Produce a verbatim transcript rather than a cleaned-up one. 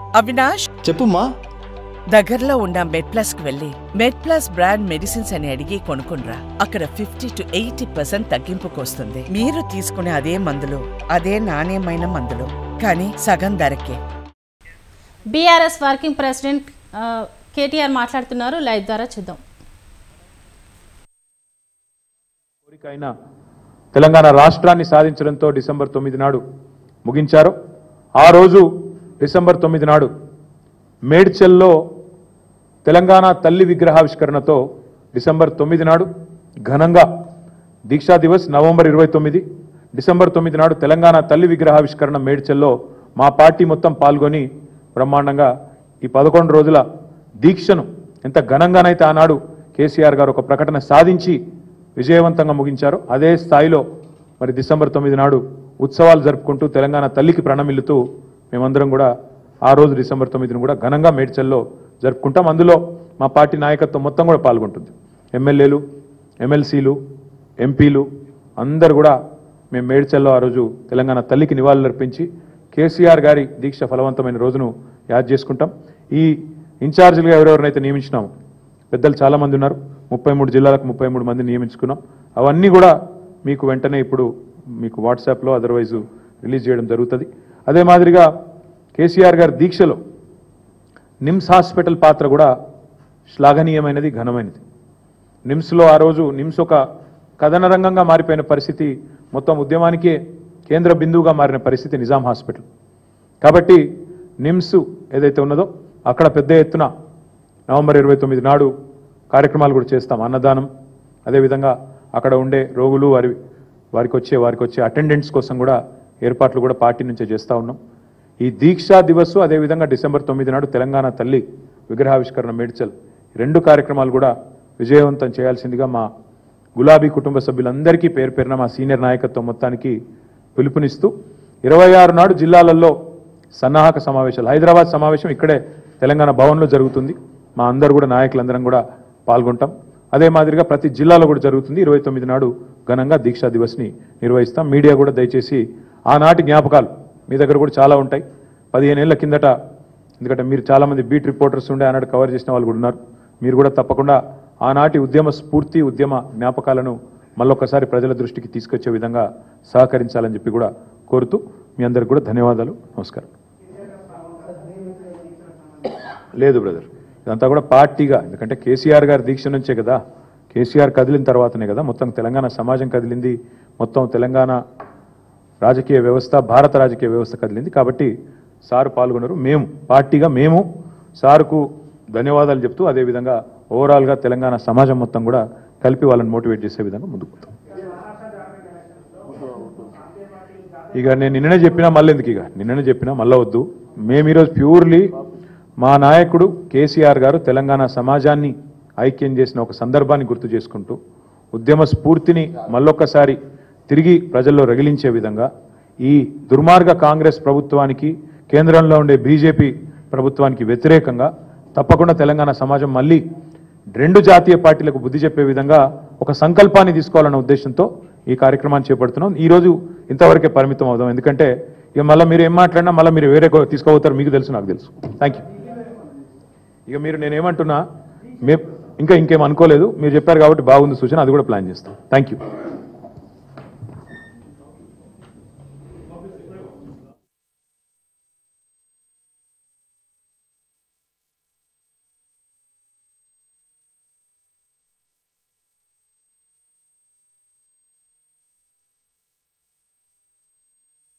అవినాష్ చెప్పుమా. దగ్గరలో ఉన్న మెడ్ ప్లస్ కు వెళ్ళి మెడ్ ప్లస్ బ్రాండ్ మెడిసిన్స్ అని అడిగి కొనుక్కునరా. అక్కడ ఫిఫ్టీ టు ఎయిటీ పర్సెంట్ తగ్గింపుకు వస్తుంది. మీరు తీసుకునే అదే మందులు, అదే నాణ్యమైన మందులు, కానీ సగం ధరకే. బీఆర్ఎస్ వర్కింగ్ ప్రెసిడెంట్ కేటీఆర్ మాట్లాడుతున్నారు. లైవ్ ద్వారా చూద్దాం. కోరికైన తెలంగాణ రాష్ట్రాన్ని సాధించడంతో డిసెంబర్ తొమ్మిది నాడు ముగించారు. ఆ రోజు డిసెంబర్ తొమ్మిది నాడు మేడ్చల్లో తెలంగాణ తల్లి విగ్రహావిష్కరణతో డిసెంబర్ తొమ్మిది నాడు ఘనంగా దీక్షా దివస్ నవంబర్ ఇరవై తొమ్మిది డిసెంబర్ తొమ్మిది నాడు తెలంగాణ తల్లి విగ్రహావిష్కరణ మేడ్చల్లో మా పార్టీ మొత్తం పాల్గొని బ్రహ్మాండంగా ఈ పదకొండు రోజుల దీక్షను ఎంత ఘనంగానైతే ఆనాడు కేసీఆర్ గారు ఒక ప్రకటన సాధించి విజయవంతంగా ముగించారు, అదే స్థాయిలో మరి డిసెంబర్ తొమ్మిది నాడు ఉత్సవాలు జరుపుకుంటూ తెలంగాణ తల్లికి ప్రణమిల్లుతూ మేమందరం కూడా ఆ రోజు డిసెంబర్ తొమ్మిదిని కూడా ఘనంగా మేడ్చల్లో జరుపుకుంటాం. అందులో మా పార్టీ నాయకత్వం మొత్తం కూడా పాల్గొంటుంది. ఎమ్మెల్యేలు, ఎమ్మెల్సీలు, ఎంపీలు అందరు కూడా మేము మేడ్చల్లో ఆ రోజు తెలంగాణ తల్లికి నివాళులు అర్పించి కేసీఆర్ గారి దీక్ష ఫలవంతమైన రోజును యాద్ చేసుకుంటాం. ఈ ఇన్ఛార్జీలుగా ఎవరెవరినైతే నియమించినాము పెద్దలు చాలామంది ఉన్నారు. ముప్పై మూడు జిల్లాలకు ముప్పై మూడు మంది నియమించుకున్నాం. అవన్నీ కూడా మీకు వెంటనే ఇప్పుడు మీకు వాట్సాప్లో అదర్వైజ్ రిలీజ్ చేయడం జరుగుతుంది. అదే మాదిరిగా కేసీఆర్ గారి దీక్షలో నిమ్స్ హాస్పిటల్ పాత్ర కూడా శ్లాఘనీయమైనది, ఘనమైనది. నిమ్స్లో ఆ రోజు నిమ్స్ ఒక కథన రంగంగా మారిపోయిన పరిస్థితి, మొత్తం ఉద్యమానికే కేంద్ర బిందువుగా మారిన పరిస్థితి నిజాం హాస్పిటల్. కాబట్టి నిమ్స్ ఏదైతే ఉన్నదో అక్కడ పెద్ద ఎత్తున నవంబర్ ఇరవై తొమ్మిది నాడు కార్యక్రమాలు కూడా చేస్తాం. అన్నదానం, అదేవిధంగా అక్కడ ఉండే రోగులు వారి వారికి వచ్చే వారికి వచ్చే అటెండెంట్స్ కోసం కూడా ఏర్పాట్లు కూడా పార్టీ నుంచే చేస్తూ ఉన్నాం. ఈ దీక్షా దివస్ అదేవిధంగా డిసెంబర్ తొమ్మిది నాడు తెలంగాణ తల్లి విగ్రహావిష్కరణ మేడ్చల్ రెండు కార్యక్రమాలు కూడా విజయవంతం చేయాల్సిందిగా మా గులాబీ కుటుంబ సభ్యులందరికీ పేరు పేరున మా సీనియర్ నాయకత్వం మొత్తానికి పిలుపునిస్తూ ఇరవై ఆరు నాడు జిల్లాలలో సన్నాహక సమావేశాలు, హైదరాబాద్ సమావేశం ఇక్కడే తెలంగాణ భవన్లో జరుగుతుంది. మా అందరు కూడా నాయకులందరం కూడా పాల్గొంటాం. అదే మాదిరిగా ప్రతి జిల్లాలో కూడా జరుగుతుంది. ఇరవై తొమ్మిది నాడు ఘనంగా దీక్షా దివస్ని నిర్వహిస్తాం. మీడియా కూడా దయచేసి ఆనాటి జ్ఞాపకాలు మీ దగ్గర కూడా చాలా ఉంటాయి. పదిహేను ఏళ్ల కిందట, ఎందుకంటే మీరు చాలామంది బీట్ రిపోర్టర్స్ ఉండే ఆనాడు కవర్ చేసిన వాళ్ళు కూడా ఉన్నారు. మీరు కూడా తప్పకుండా ఆనాటి ఉద్యమ స్ఫూర్తి, ఉద్యమ జ్ఞాపకాలను మళ్ళొక్కసారి ప్రజల దృష్టికి తీసుకొచ్చే విధంగా సహకరించాలని చెప్పి కూడా కోరుతూ మీ అందరికి కూడా ధన్యవాదాలు, నమస్కారం. లేదు బ్రదర్, ఇదంతా కూడా పార్టీగా, ఎందుకంటే కేసీఆర్ గారి దీక్ష నుంచే కదా, కేసీఆర్ కదిలిన తర్వాతనే కదా మొత్తం తెలంగాణ సమాజం కదిలింది, మొత్తం తెలంగాణ రాజకీయ వ్యవస్థ, భారత రాజకీయ వ్యవస్థ కదిలింది. కాబట్టి సారు పాల్గొన్నారు. మేము పార్టీగా మేము సారుకు ధన్యవాదాలు చెప్తూ అదేవిధంగా ఓవరాల్గా తెలంగాణ సమాజం మొత్తం కూడా కలిపి వాళ్ళని మోటివేట్ చేసే విధంగా ముందుకు పోతాం. ఇక నేను నిన్ననే చెప్పినా మళ్ళీ ఎందుకు, ఇక నిన్ననే చెప్పినా మళ్ళీ వద్దు. మేము ఈరోజు ప్యూర్లీ మా నాయకుడు కేసీఆర్ గారు తెలంగాణ సమాజాన్ని ఐక్యం చేసిన ఒక సందర్భాన్ని గుర్తు చేసుకుంటూ ఉద్యమ స్ఫూర్తిని మళ్ళొక్కసారి తిరిగి ప్రజల్లో రగిలించే విధంగా ఈ దుర్మార్గ కాంగ్రెస్ ప్రభుత్వానికి, కేంద్రంలో ఉండే బీజేపీ ప్రభుత్వానికి వ్యతిరేకంగా తప్పకుండా తెలంగాణ సమాజం మళ్ళీ రెండు జాతీయ పార్టీలకు బుద్ధి చెప్పే విధంగా ఒక సంకల్పాన్ని తీసుకోవాలన్న ఉద్దేశంతో ఈ కార్యక్రమాన్ని చేపడుతున్నాం. ఈరోజు ఇంతవరకే పరిమితం అవుదాం, ఎందుకంటే ఇక మళ్ళీ మీరు ఏం మాట్లాడినా మళ్ళీ మీరు వేరే తీసుకోబోతారు, మీకు తెలుసు, నాకు తెలుసు. Thank you. ఇక మీరు నేనేమంటున్నా, మే ఇంకా ఇంకేం అనుకోలేదు, మీరు చెప్పారు కాబట్టి బాగుంది సూచన, అది కూడా ప్లాన్ చేస్తాం. Thank you.